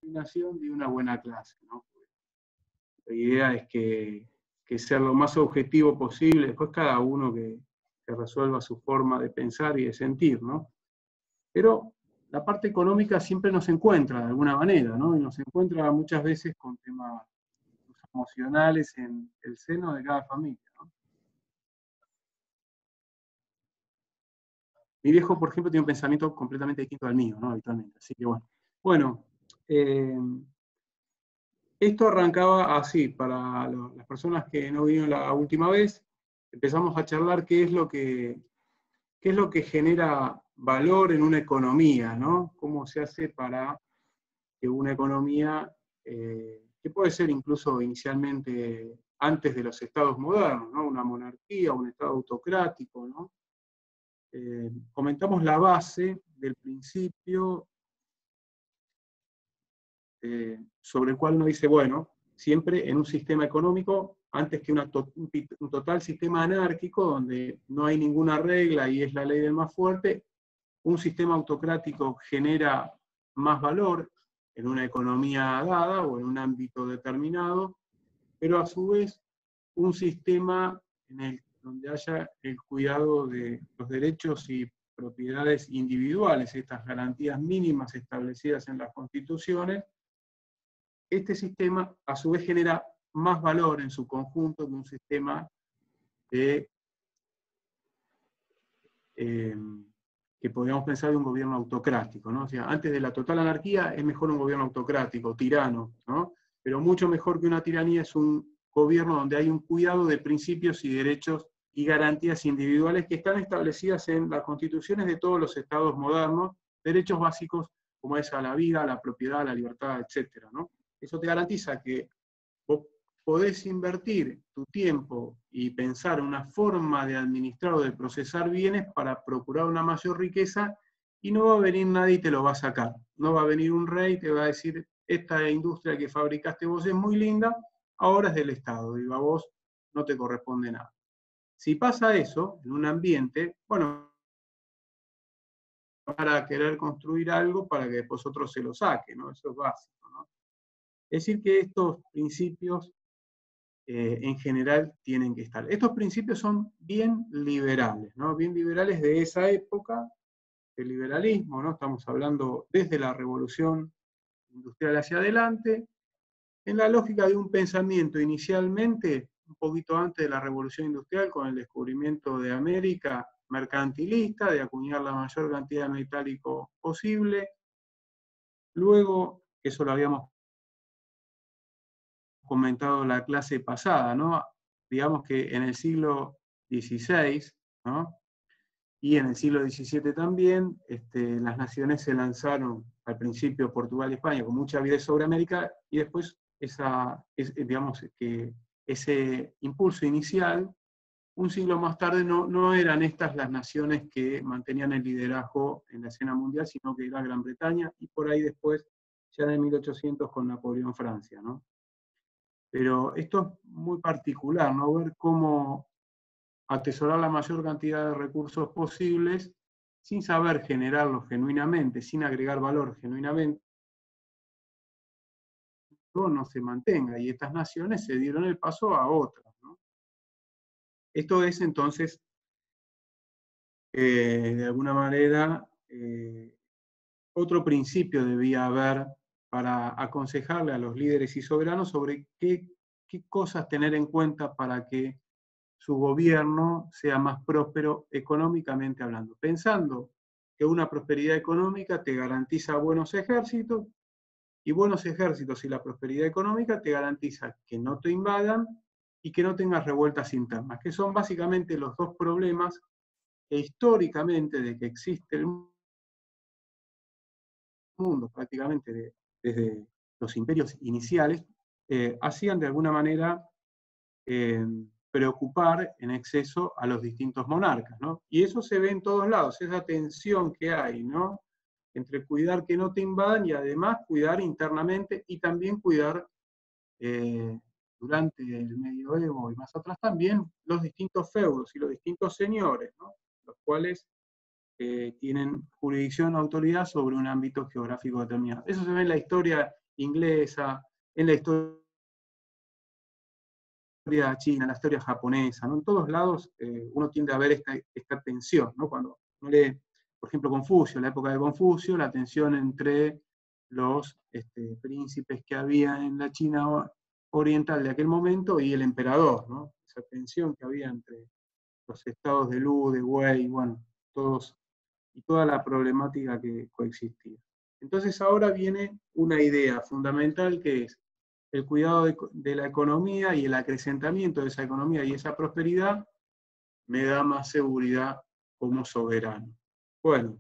combinación de una buena clase, ¿no? La idea es que ser lo más objetivo posible, después cada uno que resuelva su forma de pensar y de sentir, ¿no? Pero la parte económica siempre nos encuentra de alguna manera, ¿no? Y nos encuentra muchas veces con temas emocionales en el seno de cada familia, ¿no? Mi viejo, por ejemplo, tiene un pensamiento completamente distinto al mío, ¿no? Habitualmente. Así que bueno. Bueno, esto arrancaba así, para las personas que no vinieron la última vez, empezamos a charlar qué es lo que genera valor en una economía, ¿no? Cómo se hace para que una economía, que puede ser incluso inicialmente antes de los estados modernos, ¿no? Una monarquía, un estado autocrático, ¿no? Comentamos la base del principio sobre el cual uno dice, bueno, siempre en un sistema económico, antes que un total sistema anárquico, donde no hay ninguna regla y es la ley del más fuerte, un sistema autocrático genera más valor en una economía dada o en un ámbito determinado, pero a su vez un sistema donde haya el cuidado de los derechos y propiedades individuales, estas garantías mínimas establecidas en las constituciones, este sistema a su vez genera más valor en su conjunto que un sistema de, que podríamos pensar de un gobierno autocrático, ¿no? O sea, antes de la total anarquía es mejor un gobierno autocrático, tirano, ¿no? Pero mucho mejor que una tiranía es un gobierno donde hay un cuidado de principios y derechos y garantías individuales que están establecidas en las constituciones de todos los estados modernos, derechos básicos como es a la vida, a la propiedad, a la libertad, etc., ¿no? Eso te garantiza que vos podés invertir tu tiempo y pensar una forma de administrar o de procesar bienes para procurar una mayor riqueza y no va a venir nadie y te lo va a sacar. No va a venir un rey y te va a decir, esta industria que fabricaste vos es muy linda, ahora es del Estado, y a vos no te corresponde nada. Si pasa eso en un ambiente, bueno, para querer construir algo para que después otro se lo saque, ¿no? Eso es básico, ¿no? Es decir, que estos principios en general tienen que estar. Estos principios son bien liberales, ¿no? Bien liberales de esa época, el liberalismo, ¿no? Estamos hablando desde la Revolución Industrial hacia adelante, en la lógica de un pensamiento inicialmente, un poquito antes de la Revolución Industrial, con el descubrimiento de América, mercantilista, de acuñar la mayor cantidad de metálico posible. Luego, eso lo habíamos comentado la clase pasada, ¿no? Digamos que en el siglo XVI, ¿no? Y en el siglo XVII también, las naciones se lanzaron al principio Portugal y España con mucha avidez sobre América, y después digamos que ese impulso inicial, un siglo más tarde no eran estas las naciones que mantenían el liderazgo en la escena mundial, sino que era Gran Bretaña, y por ahí después, ya en 1800 con Napoleón Francia, ¿no? Pero esto es muy particular, ¿no? Ver cómo atesorar la mayor cantidad de recursos posibles sin saber generarlos genuinamente, sin agregar valor genuinamente, no se mantenga. Y estas naciones se dieron el paso a otras, ¿no? Esto es entonces, de alguna manera, otro principio debía haber para aconsejarle a los líderes y soberanos sobre qué cosas tener en cuenta para que su gobierno sea más próspero económicamente hablando, pensando que una prosperidad económica te garantiza buenos ejércitos, y buenos ejércitos y la prosperidad económica te garantiza que no te invadan y que no tengas revueltas internas, que son básicamente los dos problemas que históricamente de que existe el mundo, prácticamente desde los imperios iniciales, hacían de alguna manera preocupar en exceso a los distintos monarcas, ¿no? Y eso se ve en todos lados, esa tensión que hay, ¿no? Entre cuidar que no te invadan y además cuidar internamente y también cuidar durante el medioevo y más atrás también los distintos feudos y los distintos señores, ¿no? Los cuales tienen jurisdicción o autoridad sobre un ámbito geográfico determinado. Eso se ve en la historia inglesa, en la historia china, en la historia japonesa, ¿no? En todos lados uno tiende a ver esta tensión, ¿no? Cuando uno lee, por ejemplo, Confucio, en la época de Confucio, la tensión entre los príncipes que había en la China oriental de aquel momento y el emperador, ¿no? Esa tensión que había entre los estados de Lu, de Wei, bueno, todos, y toda la problemática que coexistía. Entonces ahora viene una idea fundamental que es el cuidado de la economía y el acrecentamiento de esa economía y esa prosperidad me da más seguridad como soberano. Bueno,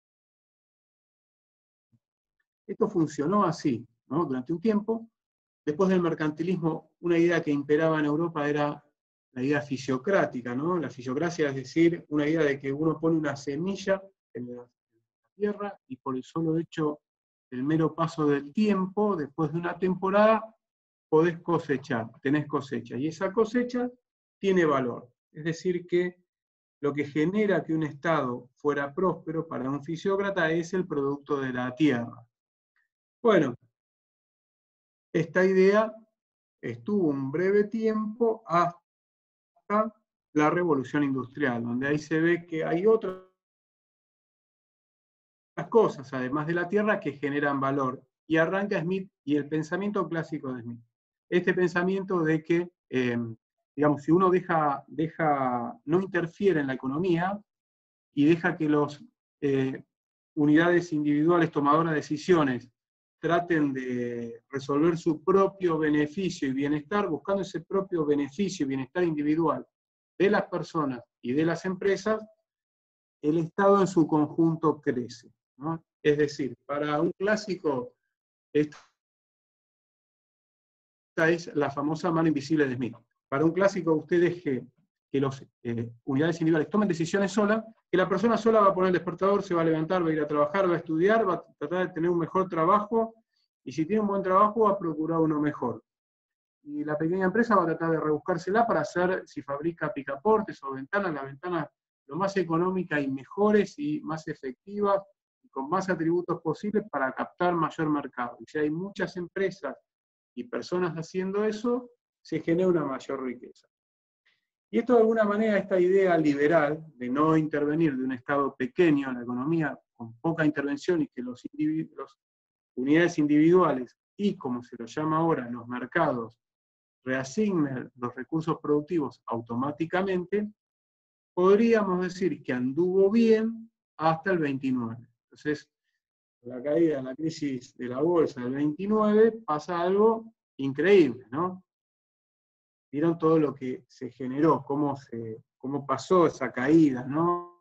esto funcionó así, ¿no? Durante un tiempo. Después del mercantilismo, una idea que imperaba en Europa era la idea fisiocrática, ¿no? La fisiocracia es decir, una idea de que uno pone una semilla en la tierra y por el solo hecho, el mero paso del tiempo, después de una temporada, podés cosechar, tenés cosecha. Y esa cosecha tiene valor. Es decir, que lo que genera que un Estado fuera próspero para un fisiócrata es el producto de la tierra. Bueno, esta idea estuvo un breve tiempo hasta la Revolución Industrial, donde ahí se ve que hay otras cosas, además de la tierra, que generan valor. Y arranca Smith y el pensamiento clásico de Smith. Este pensamiento de que, digamos, si uno no interfiere en la economía y deja que las unidades individuales tomadoras de decisiones traten de resolver su propio beneficio y bienestar, buscando ese propio beneficio y bienestar individual de las personas y de las empresas, el Estado en su conjunto crece, ¿no? Es decir, para un clásico, esta es la famosa mano invisible de Smith. Para un clásico, usted deje que las unidades individuales tomen decisiones solas, que la persona sola va a poner el despertador, se va a levantar, va a ir a trabajar, va a estudiar, va a tratar de tener un mejor trabajo, y si tiene un buen trabajo, va a procurar uno mejor. Y la pequeña empresa va a tratar de rebuscársela para hacer, si fabrica picaportes o ventanas, las ventanas lo más económicas y mejores y más efectivas, y con más atributos posibles para captar mayor mercado. Y si hay muchas empresas y personas haciendo eso, se genera una mayor riqueza. Y esto de alguna manera, esta idea liberal de no intervenir de un Estado pequeño en la economía, con poca intervención y que las unidades individuales y, como se lo llama ahora, los mercados, reasignen los recursos productivos automáticamente, podríamos decir que anduvo bien hasta el 29. Entonces, la caída, la crisis de la bolsa del 29, pasa algo increíble, ¿no? Vieron todo lo que se generó, cómo pasó esa caída, ¿no?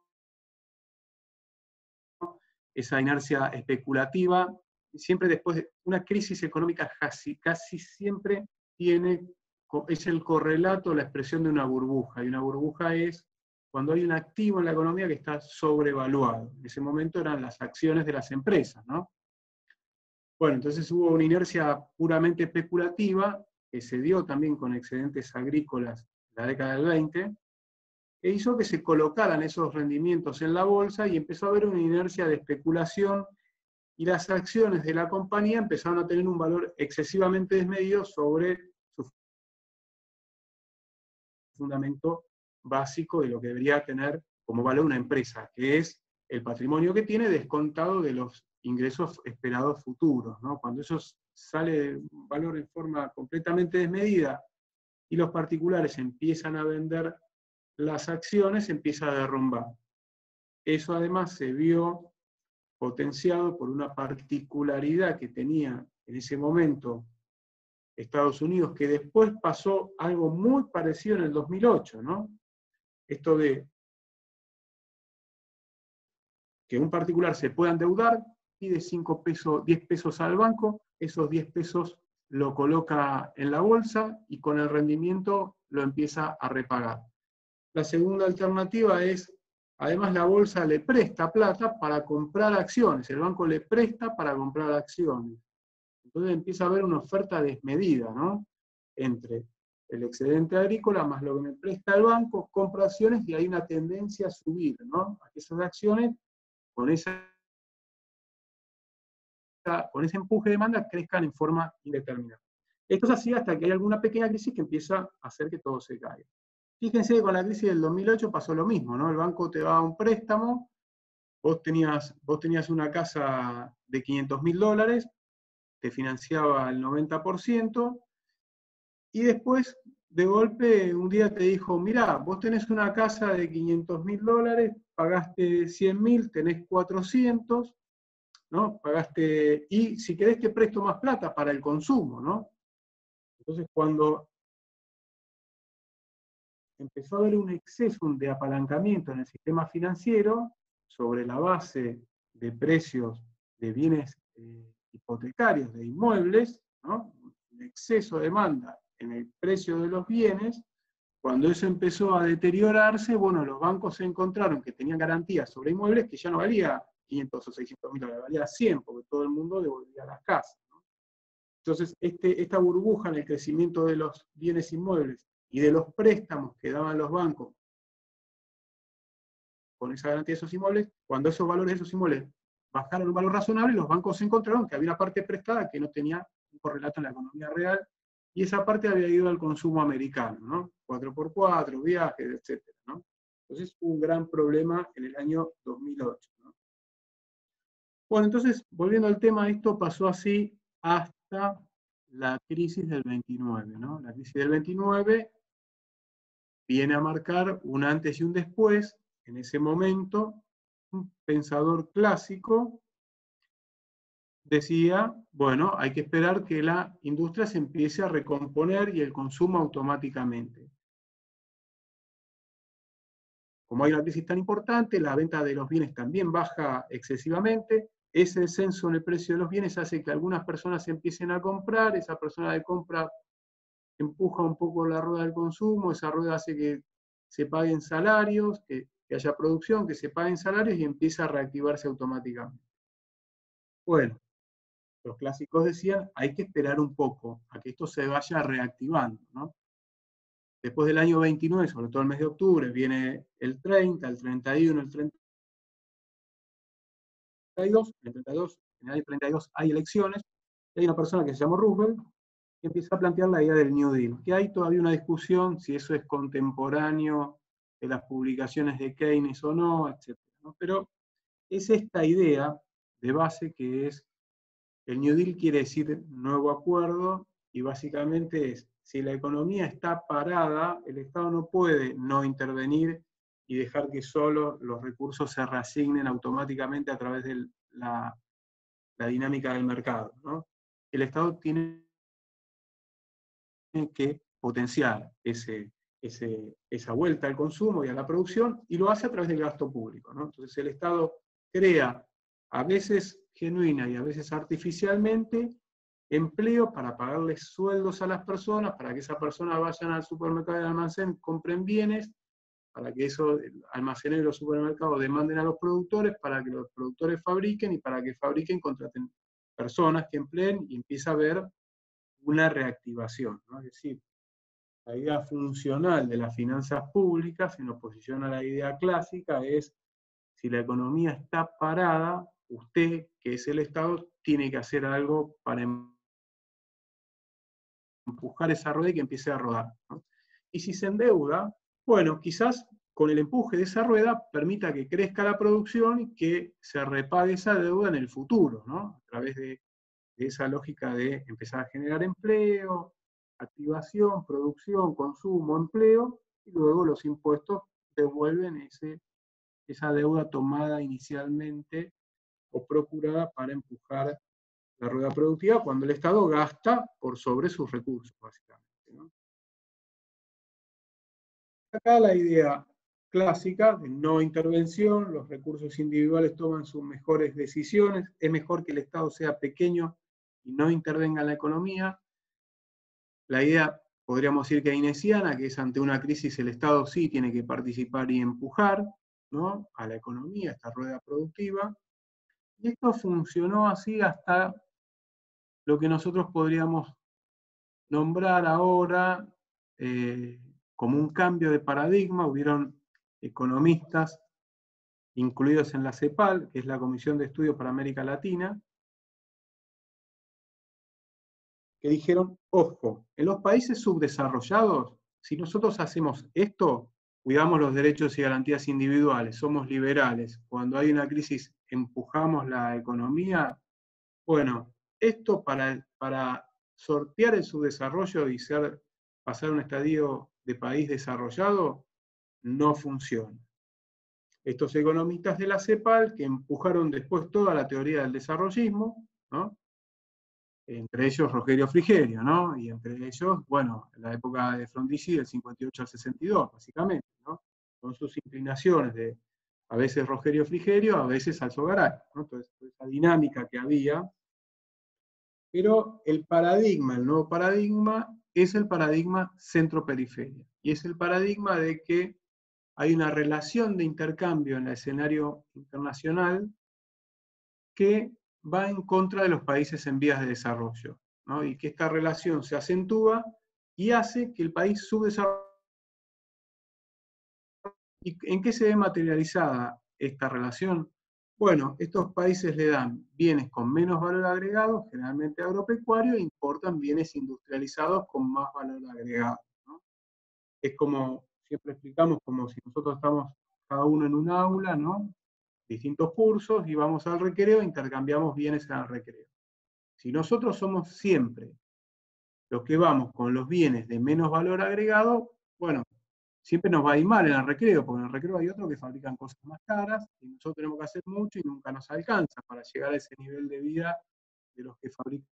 Esa inercia especulativa, siempre después de una crisis económica casi siempre es el correlato, la expresión de una burbuja, y una burbuja es cuando hay un activo en la economía que está sobrevaluado. En ese momento eran las acciones de las empresas, ¿no? Bueno, entonces hubo una inercia puramente especulativa, que se dio también con excedentes agrícolas en la década del 20, que hizo que se colocaran esos rendimientos en la bolsa y empezó a haber una inercia de especulación y las acciones de la compañía empezaron a tener un valor excesivamente desmedido sobre su fundamento básico de lo que debería tener como valor una empresa, que es el patrimonio que tiene descontado de los ingresos esperados futuros, ¿no? Cuando eso sale de un valor en forma completamente desmedida y los particulares empiezan a vender las acciones, empieza a derrumbar. Eso además se vio potenciado por una particularidad que tenía en ese momento Estados Unidos, que después pasó algo muy parecido en el 2008, ¿no? Esto de que un particular se pueda endeudar, pide 5 pesos, 10 pesos al banco, esos 10 pesos lo coloca en la bolsa y con el rendimiento lo empieza a repagar. La segunda alternativa es, además la bolsa le presta plata para comprar acciones, el banco le presta para comprar acciones. Entonces empieza a haber una oferta desmedida, ¿no? Entre el excedente agrícola más lo que me presta el banco, compra acciones y hay una tendencia a subir, ¿no? A que esas acciones, con esa con ese empuje de demanda crezcan en forma indeterminada. Esto es así hasta que hay alguna pequeña crisis que empieza a hacer que todo se caiga. Fíjense que con la crisis del 2008 pasó lo mismo, ¿no? El banco te daba un préstamo, vos tenías una casa de $500.000, te financiaba el 90%, y después, de golpe, un día te dijo, mirá, vos tenés una casa de $500.000, pagaste 100.000, tenés 400, ¿no? Pagaste, y si querés te presto más plata para el consumo, ¿no? Entonces, cuando empezó a haber un exceso de apalancamiento en el sistema financiero, sobre la base de precios de bienes hipotecarios, de inmuebles, ¿no? Un exceso de demanda en el precio de los bienes, cuando eso empezó a deteriorarse, bueno, los bancos se encontraron que tenían garantías sobre inmuebles que ya no valía 500 o 600.000 dólares, valía 100, porque todo el mundo devolvía las casas, ¿no? Entonces, esta burbuja en el crecimiento de los bienes inmuebles y de los préstamos que daban los bancos con esa garantía de esos inmuebles, cuando esos valores de esos inmuebles bajaron un valor razonable, los bancos se encontraron que había una parte prestada que no tenía un correlato en la economía real, y esa parte había ido al consumo americano, ¿no? 4x4, viajes, etc., ¿no? Entonces hubo un gran problema en el año 2008, ¿no? Bueno, entonces, volviendo al tema, esto pasó así hasta la crisis del 29, ¿no? La crisis del 29 viene a marcar un antes y un después. En ese momento, un pensador clásico decía, bueno, hay que esperar que la industria se empiece a recomponer y el consumo automáticamente. Como hay una crisis tan importante, la venta de los bienes también baja excesivamente, ese descenso en el precio de los bienes hace que algunas personas empiecen a comprar, esa persona de compra empuja un poco la rueda del consumo, esa rueda hace que se paguen salarios, que haya producción, que se paguen salarios y empieza a reactivarse automáticamente. Bueno, los clásicos decían, hay que esperar un poco a que esto se vaya reactivando, ¿no? Después del año 29, sobre todo el mes de octubre, viene el 30, el 31, el 32, el 32, en el año 32 hay elecciones, y hay una persona que se llama Roosevelt, que empieza a plantear la idea del New Deal, que hay todavía una discusión si eso es contemporáneo de las publicaciones de Keynes o no, etc., ¿no? Pero es esta idea de base que es, el New Deal quiere decir nuevo acuerdo, y básicamente es, si la economía está parada, el Estado no puede no intervenir y dejar que solo los recursos se reasignen automáticamente a través de la dinámica del mercado, ¿no? El Estado tiene que potenciar esa vuelta al consumo y a la producción, y lo hace a través del gasto público, ¿no? Entonces el Estado crea, a veces genuina y a veces artificialmente, empleo para pagarles sueldos a las personas, para que esas personas vayan al supermercado y al almacén, compren bienes, para que esos almacenes de los supermercados demanden a los productores, para que los productores fabriquen, y para que fabriquen, contraten personas que empleen, y empieza a haber una reactivación, ¿no? Es decir, la idea funcional de las finanzas públicas, en oposición a la idea clásica, es, si la economía está parada, usted, que es el Estado, tiene que hacer algo para empujar esa rueda y que empiece a rodar, ¿no? Y si se endeuda, bueno, quizás con el empuje de esa rueda permita que crezca la producción y que se repague esa deuda en el futuro, ¿no? A través de esa lógica de empezar a generar empleo, activación, producción, consumo, empleo, y luego los impuestos devuelven esa deuda tomada inicialmente o procurada para empujar la rueda productiva, cuando el Estado gasta por sobre sus recursos, básicamente, ¿no? Acá la idea clásica de no intervención, los recursos individuales toman sus mejores decisiones, es mejor que el Estado sea pequeño y no intervenga en la economía. La idea, podríamos decir, keynesiana, que es, ante una crisis el Estado sí tiene que participar y empujar, ¿no?, a la economía, a esta rueda productiva. Y esto funcionó así hasta lo que nosotros podríamos nombrar ahora como un cambio de paradigma. Hubieron economistas incluidos en la CEPAL, que es la Comisión de Estudios para América Latina, que dijeron, ojo, en los países subdesarrollados, si nosotros hacemos esto, cuidamos los derechos y garantías individuales, somos liberales, cuando hay una crisis empujamos la economía, bueno, esto para sortear el subdesarrollo y pasar a un estadio de país desarrollado, no funciona. Estos economistas de la CEPAL, que empujaron después toda la teoría del desarrollismo, ¿no? Entre ellos Rogerio Frigerio, ¿no? Y entre ellos, bueno, en la época de Frondizi, del 58 al 62, básicamente, ¿no? Con sus inclinaciones de a veces Rogerio Frigerio, a veces Alzogaray, ¿no? Entonces, esa dinámica que había. Pero el nuevo paradigma, es el paradigma centro-periferia. Y es el paradigma de que hay una relación de intercambio en el escenario internacional que va en contra de los países en vías de desarrollo, ¿no? Y que esta relación se acentúa y hace que el país subdesarrollado. ¿Y en qué se ve materializada esta relación? Bueno, estos países le dan bienes con menos valor agregado, generalmente agropecuario, e importan bienes industrializados con más valor agregado, ¿no? Es como, siempre explicamos, como si nosotros estamos cada uno en un aula, ¿no? Distintos cursos, y vamos al recreo, intercambiamos bienes en el recreo. Si nosotros somos siempre los que vamos con los bienes de menos valor agregado, bueno, siempre nos va a ir mal en el recreo, porque en el recreo hay otros que fabrican cosas más caras, y nosotros tenemos que hacer mucho y nunca nos alcanza para llegar a ese nivel de vida de los que fabrican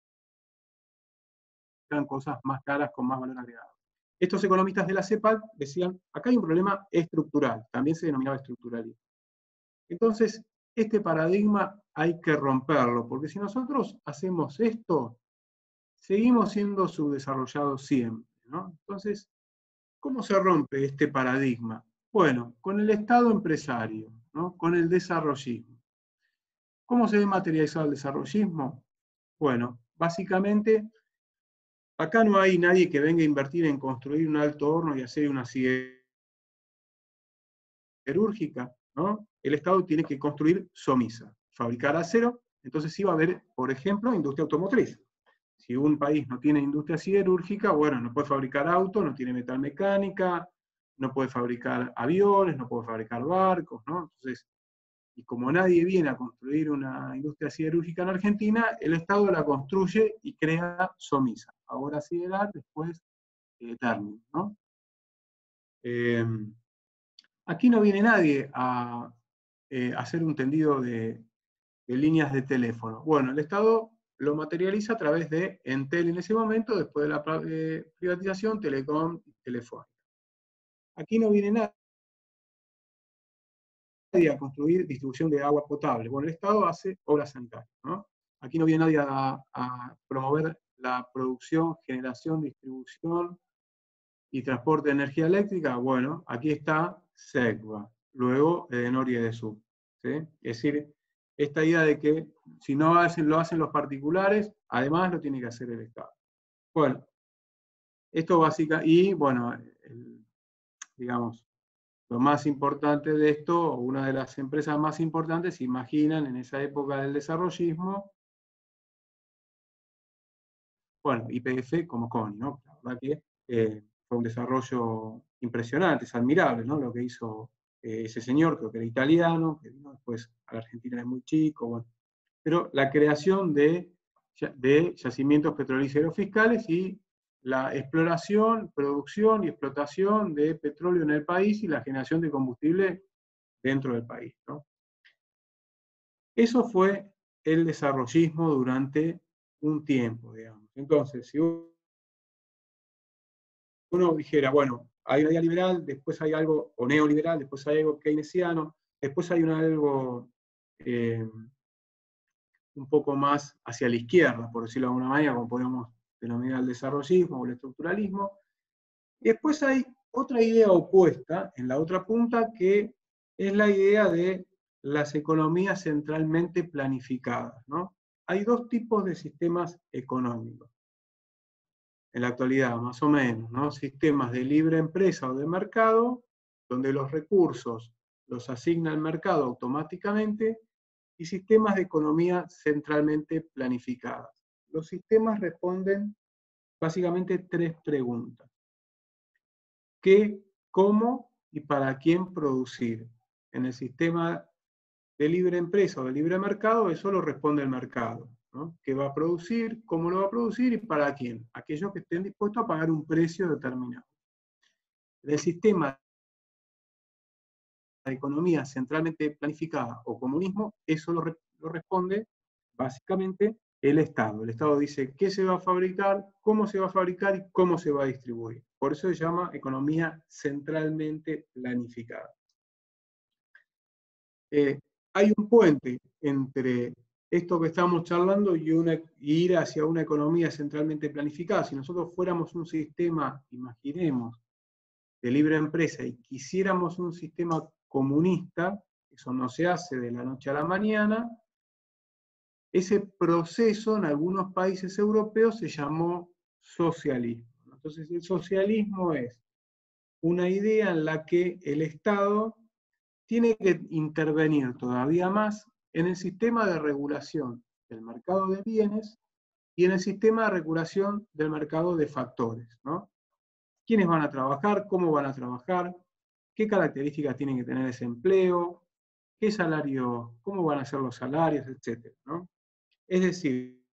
cosas más caras con más valor agregado. Estos economistas de la CEPAL decían, acá hay un problema estructural, también se denominaba estructuralismo. Entonces, este paradigma hay que romperlo, porque si nosotros hacemos esto, seguimos siendo subdesarrollados siempre, ¿no? Entonces, ¿cómo se rompe este paradigma? Bueno, con el Estado empresario, ¿no? Con el desarrollismo. ¿Cómo se ve materializado el desarrollismo? Bueno, básicamente, acá no hay nadie que venga a invertir en construir un alto horno y hacer una siderúrgica, ¿no? El Estado tiene que construir SOMISA, fabricar acero, entonces sí va a haber, por ejemplo, industria automotriz. Si un país no tiene industria siderúrgica, bueno, no puede fabricar autos, no tiene metalmecánica, no puede fabricar aviones, no puede fabricar barcos, ¿no? Entonces, y como nadie viene a construir una industria siderúrgica en Argentina, el Estado la construye y crea SOMISA. Ahora Siderar, después Ternium, ¿no? Aquí no viene nadie a hacer un tendido de líneas de teléfono. Bueno, el Estado lo materializa a través de Entel en ese momento, después de la privatización, Telecom y Telefónica. Aquí no viene nadie a construir distribución de agua potable. Bueno, el Estado hace obras sanitarias, ¿no? Aquí no viene nadie a promover la producción, generación, distribución y transporte de energía eléctrica. Bueno, aquí está SECBA, luego Edenor y Edesur, ¿sí? Es decir, esta idea de que si no lo hacen los particulares, además lo tiene que hacer el Estado. Bueno, esto básica, y bueno, digamos, lo más importante de esto, una de las empresas más importantes, se imaginan en esa época del desarrollismo, bueno, YPF como CONI, ¿no? La verdad que fue un desarrollo impresionante, es admirable, ¿no? Lo que hizo ese señor, creo que era italiano, que vino después a la Argentina de muy chico, bueno. Pero la creación de yacimientos petrolíferos fiscales y la exploración, producción y explotación de petróleo en el país y la generación de combustible dentro del país, ¿no? Eso fue el desarrollismo durante un tiempo, digamos. Entonces, si uno dijera, bueno, hay una idea liberal, después hay algo, o neoliberal, después hay algo keynesiano, después hay algo un poco más hacia la izquierda, por decirlo de alguna manera, como podemos denominar el desarrollismo o el estructuralismo. Y después hay otra idea opuesta, en la otra punta, que es la idea de las economías centralmente planificadas, ¿no? Hay dos tipos de sistemas económicos en la actualidad, más o menos, ¿no? Sistemas de libre empresa o de mercado, donde los recursos los asigna el mercado automáticamente, y sistemas de economía centralmente planificadas, los sistemas responden básicamente 3 preguntas. ¿Qué, cómo y para quién producir? En el sistema de libre empresa o de libre mercado, eso lo responde el mercado, ¿no? ¿Qué va a producir? ¿Cómo lo va a producir? ¿Y para quién? Aquellos que estén dispuestos a pagar un precio determinado. En el sistema de economía centralmente planificada o comunismo, eso lo responde básicamente el Estado. El Estado dice qué se va a fabricar, cómo se va a fabricar y cómo se va a distribuir. Por eso se llama economía centralmente planificada. Hay un puente entre esto que estamos charlando y ir hacia una economía centralmente planificada. Si nosotros fuéramos un sistema, imaginemos, de libre empresa y quisiéramos un sistema comunista, eso no se hace de la noche a la mañana, ese proceso en algunos países europeos se llamó socialismo. Entonces el socialismo es una idea en la que el Estado tiene que intervenir todavía más en el sistema de regulación del mercado de bienes y en el sistema de regulación del mercado de factores, ¿no? ¿Quiénes van a trabajar? ¿Cómo van a trabajar? ¿Qué características tienen que tener ese empleo? ¿Qué salario? ¿Cómo van a ser los salarios? Etcétera, ¿no? Es decir,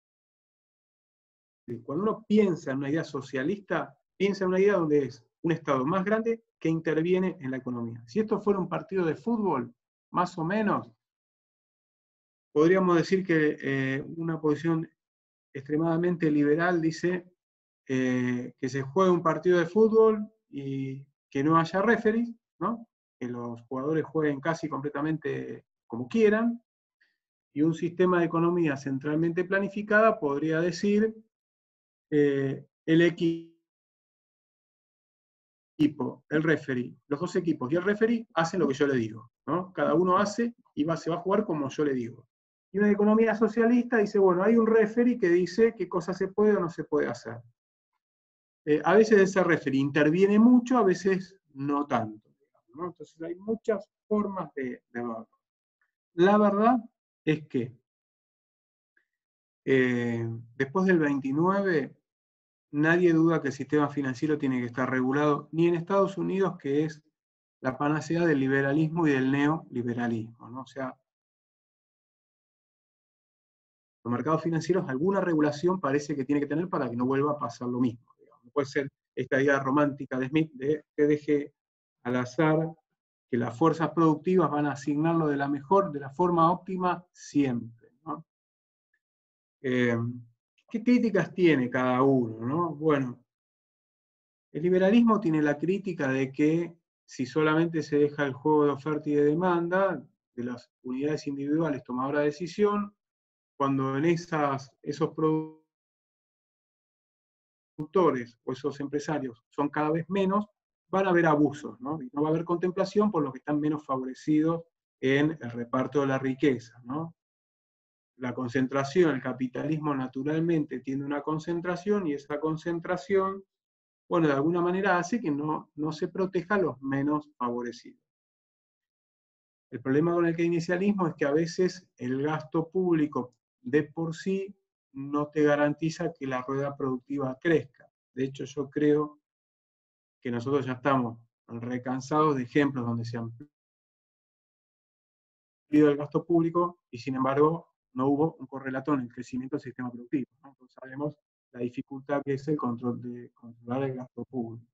cuando uno piensa en una idea socialista, piensa en una idea donde es un Estado más grande que interviene en la economía. Si esto fuera un partido de fútbol, más o menos, podríamos decir que una posición extremadamente liberal dice que se juegue un partido de fútbol y que no haya referees, ¿no? Que los jugadores jueguen casi completamente como quieran, y un sistema de economía centralmente planificada podría decir el equipo, el referee, los dos equipos y el referee hacen lo que yo le digo, ¿no? Cada uno hace y se va a jugar como yo le digo. Y una economía socialista dice, bueno, hay un referee que dice qué cosa se puede o no se puede hacer. A veces ese referee interviene mucho, a veces no tanto, ¿no? Entonces hay muchas formas de verlo. La verdad es que después del 29 nadie duda que el sistema financiero tiene que estar regulado, ni en Estados Unidos, que es la panacea del liberalismo y del neoliberalismo, ¿no? O sea, los mercados financieros alguna regulación parece que tiene que tener para que no vuelva a pasar lo mismo. No puede ser esta idea romántica de Smith de que deje al azar que las fuerzas productivas van a asignarlo de la forma óptima siempre, ¿no? ¿Qué críticas tiene cada uno, ¿no? Bueno, el liberalismo tiene la crítica de que si solamente se deja el juego de oferta y de demanda de las unidades individuales tomadoras de decisión, cuando en esos productores o esos empresarios son cada vez menos, van a haber abusos, ¿no? Y no va a haber contemplación por los que están menos favorecidos en el reparto de la riqueza, ¿no? La concentración, el capitalismo naturalmente tiene una concentración y esa concentración, bueno, de alguna manera hace que no se proteja a los menos favorecidos. El problema con el keynesianismo es que a veces el gasto público de por sí no te garantiza que la rueda productiva crezca. De hecho, yo creo que nosotros ya estamos recansados de ejemplos donde se amplió el gasto público y sin embargo no hubo un correlato en el crecimiento del sistema productivo, ¿no? Entonces sabemos la dificultad que es el controlar el gasto público.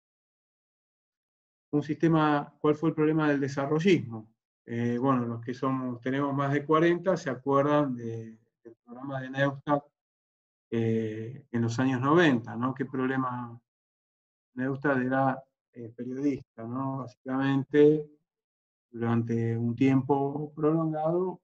Un sistema, ¿cuál fue el problema del desarrollismo? Bueno, los que tenemos más de 40 se acuerdan del programa de Neustadt en los años 90, ¿no? ¿Qué problema? Neustadt era periodista, ¿no? Básicamente, durante un tiempo prolongado,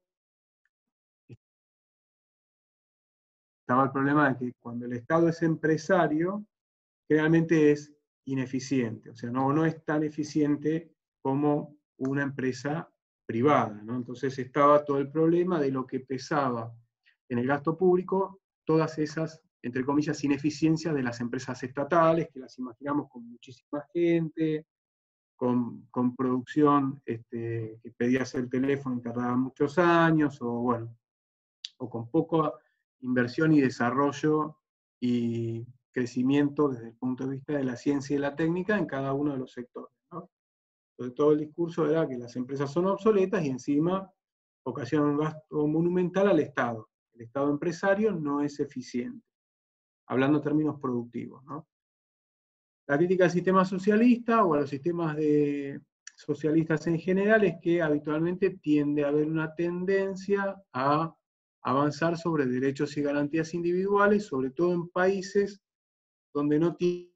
estaba el problema de que cuando el Estado es empresario, generalmente es ineficiente, o sea, no es tan eficiente como una empresa privada, ¿no? Entonces estaba todo el problema de lo que pesaba en el gasto público, todas esas, entre comillas, ineficiencias de las empresas estatales, que las imaginamos con muchísima gente, con producción que pedías el teléfono y tardaba muchos años, o bueno, o con poca inversión y desarrollo y crecimiento desde el punto de vista de la ciencia y la técnica en cada uno de los sectores, ¿no? Entonces todo el discurso era que las empresas son obsoletas y encima ocasionan un gasto monumental al Estado. El Estado empresario no es eficiente, hablando en términos productivos, ¿no? La crítica al sistema socialista o a los sistemas socialistas en general es que habitualmente tiende a haber una tendencia a avanzar sobre derechos y garantías individuales, sobre todo en países donde no tienen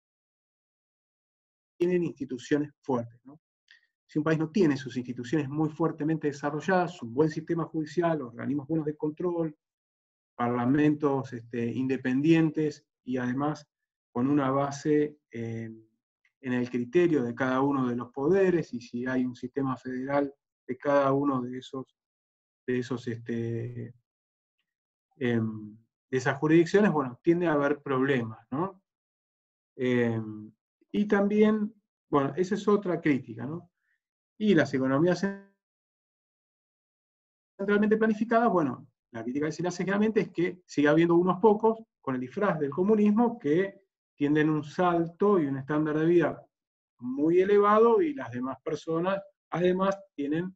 instituciones fuertes, ¿no? Si un país no tiene sus instituciones muy fuertemente desarrolladas, un buen sistema judicial, organismos buenos de control, parlamentos independientes y además con una base en el criterio de cada uno de los poderes, y si hay un sistema federal de cada uno de esas jurisdicciones, bueno, tiende a haber problemas, ¿no? Y también, bueno, esa es otra crítica, ¿no? Y las economías centralmente planificadas, bueno, la crítica que se le hace generalmente es que sigue habiendo unos pocos, con el disfraz del comunismo, que tienden un salto y un estándar de vida muy elevado, y las demás personas, además, tienen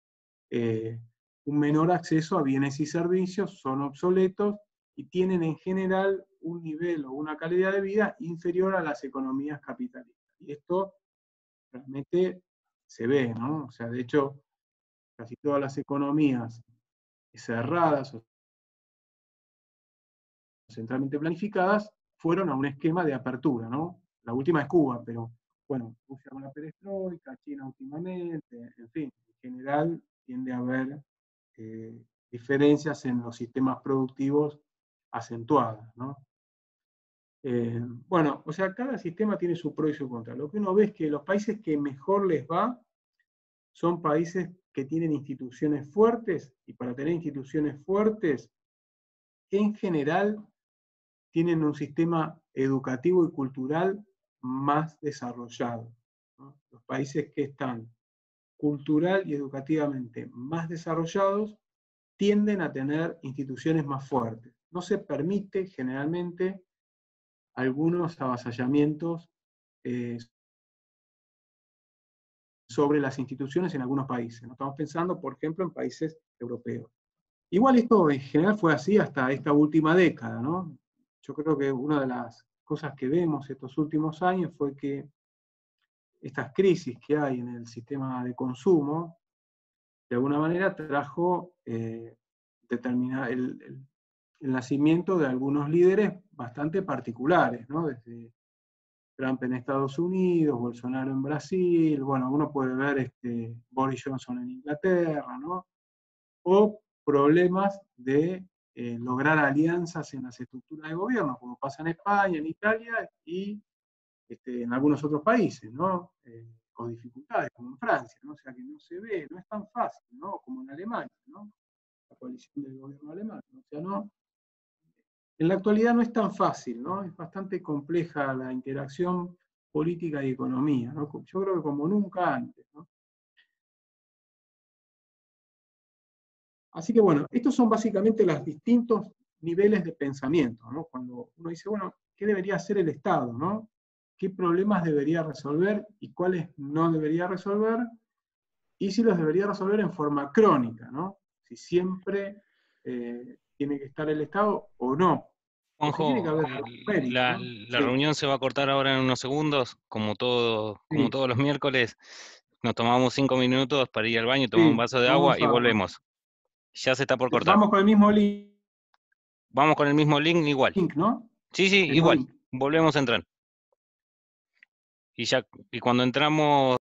un menor acceso a bienes y servicios, son obsoletos y tienen en general un nivel o una calidad de vida inferior a las economías capitalistas. Y esto realmente se ve, ¿no? O sea, de hecho, casi todas las economías cerradas o centralmente planificadas fueron a un esquema de apertura, ¿no? La última es Cuba, pero bueno, Rusia con la perestroika, China últimamente, en fin, en general tiende a haber diferencias en los sistemas productivos acentuadas, ¿no? Bueno, o sea, cada sistema tiene su pro y su contra. Lo que uno ve es que los países que mejor les va son países que tienen instituciones fuertes, y para tener instituciones fuertes, en general, tienen un sistema educativo y cultural más desarrollado, ¿no? Los países que están cultural y educativamente más desarrollados tienden a tener instituciones más fuertes. No se permite generalmente algunos avasallamientos sobre las instituciones en algunos países. ¿No? Estamos pensando, por ejemplo, en países europeos. Igual esto en general fue así hasta esta última década, ¿no? Yo creo que una de las cosas que vemos estos últimos años fue que estas crisis que hay en el sistema de consumo, de alguna manera trajo el nacimiento de algunos líderes bastante particulares, ¿no? Desde Trump en Estados Unidos, Bolsonaro en Brasil, bueno, uno puede ver Boris Johnson en Inglaterra, ¿no? O problemas de lograr alianzas en las estructuras de gobierno, como pasa en España, en Italia y en algunos otros países, ¿no? Con dificultades, como en Francia, ¿no? O sea que no se ve, no es tan fácil, ¿no? Como en Alemania, ¿no? La coalición del gobierno alemán, ¿no? O sea, no, en la actualidad no es tan fácil, ¿no? Es bastante compleja la interacción política y economía, ¿no? Yo creo que como nunca antes, ¿no? Así que bueno, estos son básicamente los distintos niveles de pensamiento, ¿no? Cuando uno dice, bueno, ¿qué debería hacer el Estado, ¿no? ¿Qué problemas debería resolver y cuáles no debería resolver? Y si los debería resolver en forma crónica, ¿no? Si siempre tiene que estar el Estado o no. O si tiene que Juanjo, haber algún mérito, la ¿no? Sí, reunión se va a cortar ahora en unos segundos, como sí, todos los miércoles. Nos tomamos 5 minutos para ir al baño, tomar un sí, vaso de agua vamos y volvemos. Ya se está por cortar. vamos con el mismo Vamos con el mismo link igual. link, ¿no? Sí, sí, El mismo igual. link. Volvemos a entrar. Y cuando entramos